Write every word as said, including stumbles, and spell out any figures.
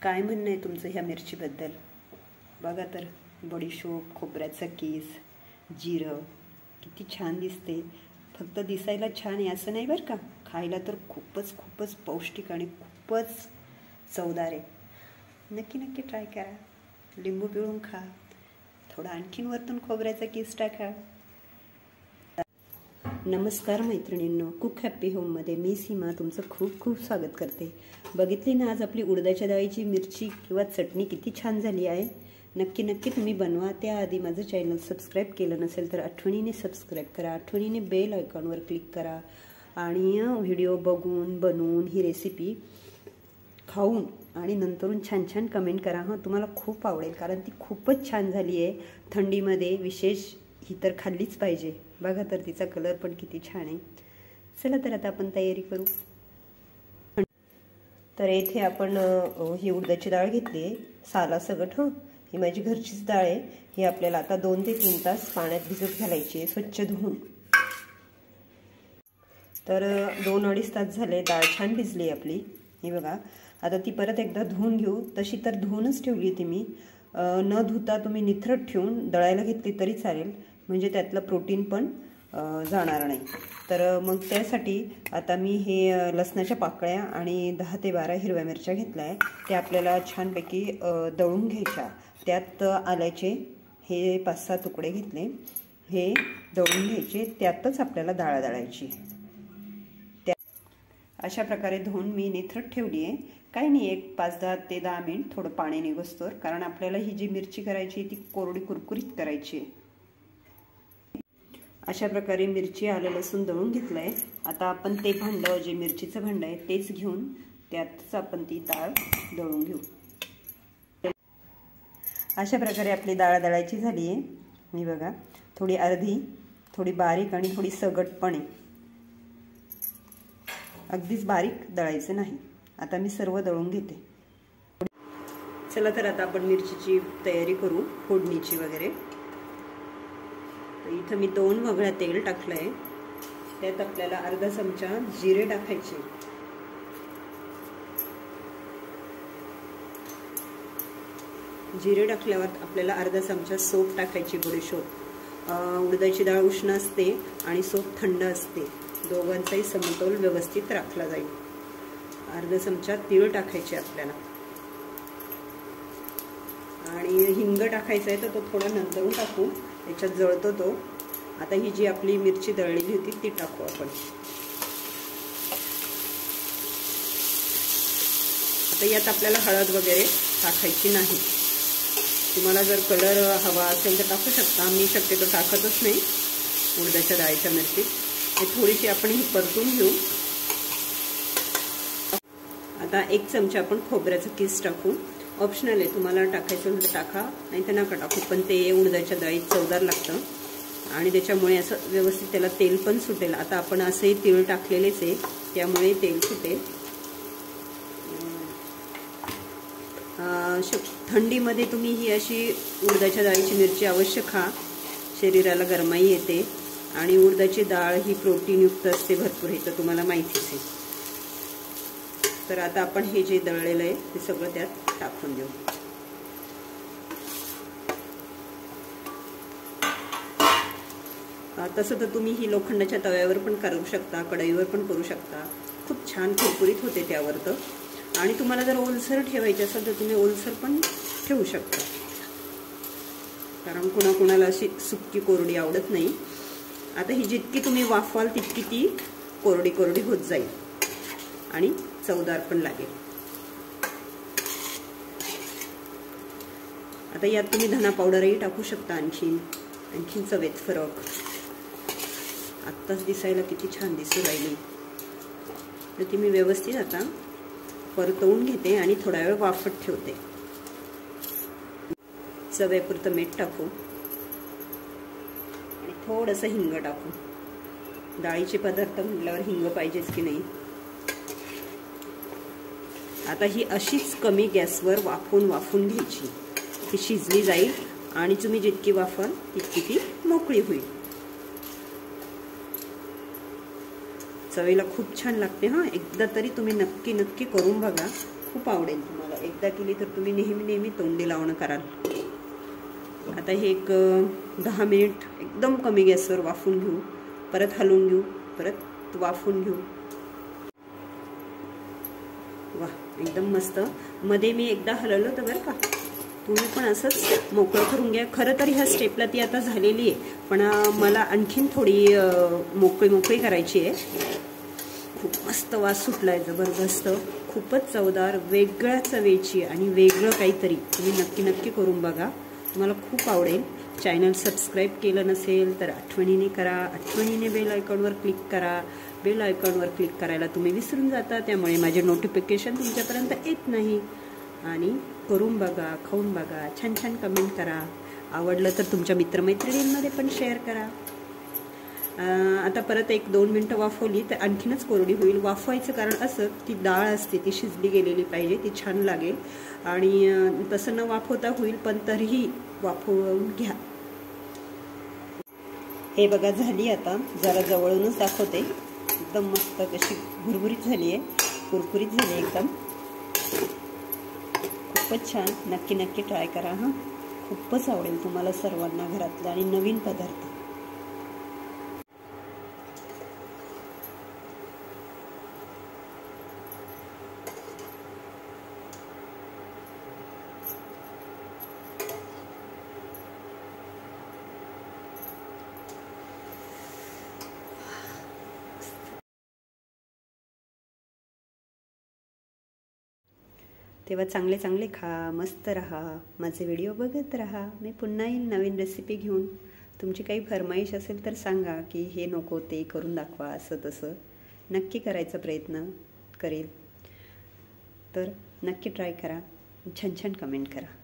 काय म्हणणं आहे तुमचं ह्या मिरचीबद्दल? बघा तर, बडीशोप, खोबऱ्याचा कीस, जिरं किती छान दिसते. फक्त दिसायला छान आहे असं नाही बरं का, खायला तर खूपच खूपच पौष्टिक आणि खूपच चवदार आहे. नक्की नक्की ट्राय करा. लिंबू पिळून खा, थोडा आणखीन वरतून खोबऱ्याचा कीस टाका. नमस्कार मैत्रिणींनो, कुक हॅपी होममध्ये मी सीमा तुमचं खूप खूप स्वागत करते. बघितली ना आज आपली उडदाच्या डाळीची मिरची किंवा चटणी किती छान झाली आहे. नक्की नक्की तुम्ही बनवा. त्याआधी माझं चॅनल सबस्क्राईब केलं नसेल तर आठवणीने सबस्क्राईब करा, आठवणीने बेल आयकॉनवर क्लिक करा आणि व्हिडिओ बघून बनवून ही रेसिपी खाऊन आणि नंतरून छान छान कमेंट करा. हां, तुम्हाला खूप आवडेल कारण ती खूपच छान झाली आहे. थंडीमध्ये विशेष ही तर खाल्लीच पाहिजे. बघा तर तिचा कलर पण किती छान आहे. चला तर आता आपण तयारी करू. तर येथे आपण ही उडदाची डाळ घेतली आहे सालासकट. हं, ही माझी घरचीच डाळ आहे. ही आपल्याला आता दोन ते तीन तास पाण्यात भिजत घालायची आहे स्वच्छ धुवून. तर दोन अडीच तास झाले, डाळ छान भिजली आपली. ही बघा, आता ती परत एकदा धुवून घेऊ. तशी तर धुवूनच ठेवली होती मी, न धुता तुम्ही निथरट ठेवून दळायला घेतली तरी चालेल, म्हणजे त्यातलं प्रोटीन पण जाणार नाही. तर मग त्यासाठी आता मी हे लसणाच्या पाकळ्या आणि दहा ते बारा हिरव्या मिरच्या घेतल्या आहे. त्या आपल्याला छानपैकी दळून घ्यायच्या. त्यात आल्याचे हे पाच सहा तुकडे घेतले, हे दळून घ्यायचे. त्यातच आपल्याला डाळ दळायची. त्या अशा प्रकारे धुवून मी निथरट ठेवली आहे. काही नाही, एक पाच दहा ते दहा मिनिट थोडं पाणी निघोस्तोवर, कारण आपल्याला ही जी मिरची करायची ती कोरडी कुरकुरीत करायची आहे. अशा प्रकारे मिरची आलं लसूण दळून घेतलं आहे. आता आपण ते भांडं, जे मिरचीचं भांडं आहे तेच घेऊन त्यातच आपण ती डाळ दळून घेऊ. अशा प्रकारे आपली डाळ दळायची झाली आहे. मी बघा, थोडी अर्धी, थोडी बारीक आणि थोडी सगट पण आहे. अगदीच बारीक दळायचं नाही. आता मी सर्व दळून घेते. चला तर आता आपण मिरचीची तयारी करू, फोडणीची वगैरे. इथं मी दोन वगळ्या तेल टाकलं आहे. त्यात आपल्याला अर्धा चमचा जिरे टाकायचे. जिरे टाकल्यावर आपल्याला अर्धा चमचा सोप टाकायची, बडीशोप. उडदाची डाळ उष्ण असते आणि सोप थंड असते, दोघांचाही समतोल व्यवस्थित राखला जाईल. अर्धा चमचा तीळ टाकायचे आपल्याला आणि हिंग टाकायचा आहे, तर तो थोडा नंतरून टाकू, याच्यात जळतो तो. आता ही जी आपली मिरची दळलेली होती ती टाकू आपण. आता यात आपल्याला हळद वगैरे टाकायची नाही. तुम्हाला जर कलर हवा असेल तर टाकू शकता. मी शक्यतो टाकतच नाही उडदाच्या डाळीच्या मिरची. हे थोडीशी आपण ही परतून घेऊ. आता एक चमचा आपण खोबऱ्याचा कीस टाकू. ऑप्शनल आहे, तुम्हाला टाकायचं तर टाका, नाही तर नका टाकू. पण ते उडदाच्या डाळीत चवदार लागतं आणि त्याच्यामुळे असं व्यवस्थित त्याला तेल पण सुटेल. आता आपण असंही तीळ टाकलेलेच आहे, त्यामुळे तेल सुटेल. थंडीमध्ये तुम्ही ही अशी उडदाच्या डाळीची मिरची अवश्य खा. शरीराला गरमाई येते आणि उडदाची डाळ ही प्रोटीनयुक्त असते भरपूर, हे तर तुम्हाला माहितीच आहे. तर आता आपण हे जे दळलेलं आहे ते सगळं त्यात टाकून देऊ. तसं तर तुम्ही ही लोखंडाच्या तव्यावर पण करू शकता, कढईवर पण करू शकता. खूप छान कुरकुरीत होते त्यावर तर. आणि तुम्हाला जर ओलसर ठेवायचे असेल तर तुम्ही ओलसर पण ठेवू शकता, कारण कुणाकुणाला अशी सुक्की कोरडी आवडत नाही. आता ही जितकी तुम्ही वाफवाल तितकी ती कोरडी कोरडी होत जाईल आणि चवदार पण लागेल. आता यात तुम्ही धना पावडरही टाकू शकता. आणखीन आणखीन चवेत फरक. आत्ताच दिसायला किती छान दिसू राहिली. तर ती मी व्यवस्थित आता परतवून घेते आणि थोडा वेळ वाफत ठेवते. चवेपुरतं मीठ टाकू आणि थोडंसं हिंग टाकू. डाळीचे पदार्थ म्हटल्यावर हिंग पाहिजेच की नाही. आता ही अशीच कमी गॅसवर वाफून वाफून घ्यायची. ती शिजली जाईल आणि तुम्ही जितकी वाफाल तितकी ती मोकळी होईल. चवीला खूप छान लागते. हां, एकदा तरी तुम्ही नक्की नक्की करून बघा. खूप आवडेल तुम्हाला. एकदा केली तर तुम्ही नेहमी नेहमी तोंडी लावणं कराल. आता हे एक दहा मिनिट एकदम कमी गॅसवर वाफून घेऊ. परत हलवून घेऊ, परत वाफून घेऊ. वा, एकदम मस्त. मध्ये मी एकदा हलवलं होतं बरं का. तुम्ही पण असंच मोकळं करून घ्या. खरं तर ह्या स्टेपला ती आता झालेली आहे, पण मला आणखीन थोडी मोकळी मोकळी करायची आहे. खूप मस्त वास सुटलाय, जबरदस्त, खूपच चवदार, वेगळ्या चवेची आणि वेगळं काहीतरी. तुम्ही नक्की नक्की करून बघा, तुम्हाला खूप आवडेल. चॅनल सबस्क्राईब केलं नसेल तर आठवणीने करा. आठवणीने बेल आयकॉनवर क्लिक करा. बेल आयकॉनवर क्लिक करायला तुम्ही विसरून जाता, त्यामुळे माझे नोटिफिकेशन तुमच्यापर्यंत येत नाही. आणि करून बघा, खाऊन बघा, छान छान कमेंट करा. आवडलं तर तुमच्या मित्रमैत्रिणींमध्ये पण शेअर करा. आता परत एक दोन मिनटं वाफवली तर आणखीनच कोरडी होईल. वाफवायचं कारण असं की डाळ असते ती शिजली गेलेली पाहिजे, ती छान लागेल. आणि तसं न वाफवता होईल, पण तरीही वाफवून घ्या. हे बघा झाली. आता जरा जवळूनच दाखवते. एकदम मस्त कशी भुरभुरीत झाली आहे, कुरकुरीत झाली एकदम. खूपच छान. नक्की नक्की ट्राय करा हां. खूपच आवडेल तुम्हाला सर्वांना घरातला आणि नवीन पदार्थ. तेव्हा चांगले चांगले खा, मस्त रहा, माझे व्हिडिओ बघत रहा. मी पुन्हा येईल नवीन रेसिपी घेऊन. तुमची काही फरमाईश असेल तर सांगा की हे नको ते करून दाखवा, असं तसं. नक्की करायचा प्रयत्न करेल. तर नक्की ट्राय करा, छान छान कमेंट करा.